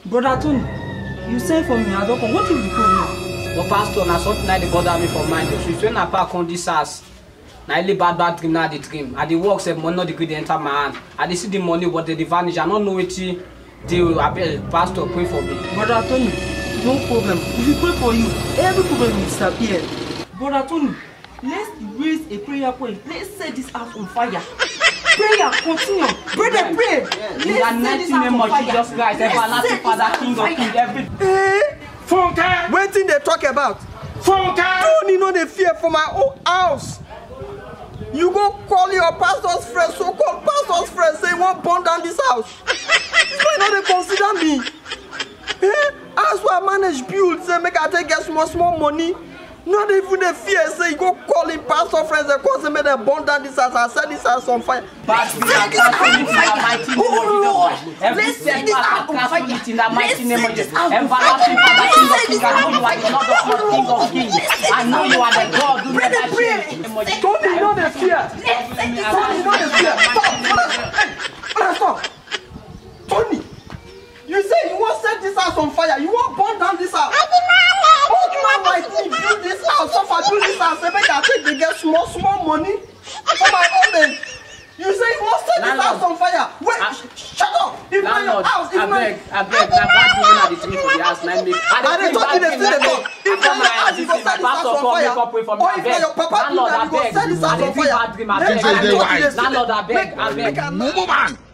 Brother Tony, you send for me, I don't come. What is the problem? But pastor, na something like they bother me for mind. So when I park on this house, na really bad dream, na the dream. I the work say money not the good enter my hand. I dey see the money, but they vanish. I don't know what the pastor pray for me. Brother Tony, no problem. If we pray for you, every problem will disappear. Brother Tony, let's raise a prayer point. Let's set this house on fire. Prayer, continue. Brother, pray. In the mighty name of Jesus Christ, everlasting Father, King of Kings, every. Funke! What thing they talk about? Funke! Tony no dey fear for my own house. You go call your pastor's friend, so-called pastor's friend, say you want burn down this house. Why not they consider me? As I manage build, say make I take get small money. Not even the fear, say you go call him pastor friends and cause them make them burn down this house and set this house on fire. But we are casting it in the mighty name of Jesus. Every setback are casting it in the mighty name of Jesus. Everlasting Father, King of Kings, I know you are the Lord of Lords, King of Kings. I know you are the God who never changes. Don't you know the fear? Don't you know the fear? Stop! Tony, you say you want to set this house on fire. You want to burn down this house. Old man like me build this house, so far build this house, say make I take to get small money for my old age. You say you want to set this house on fire. Wait, shut up. If not your house, if not... I beg, now bad women are the three for the house, man. I dey talk, they still dey talk. If not your house, you go set this house on fire. Or if not your papa do that, you go set this house on fire. Landlord, I beg. Move on.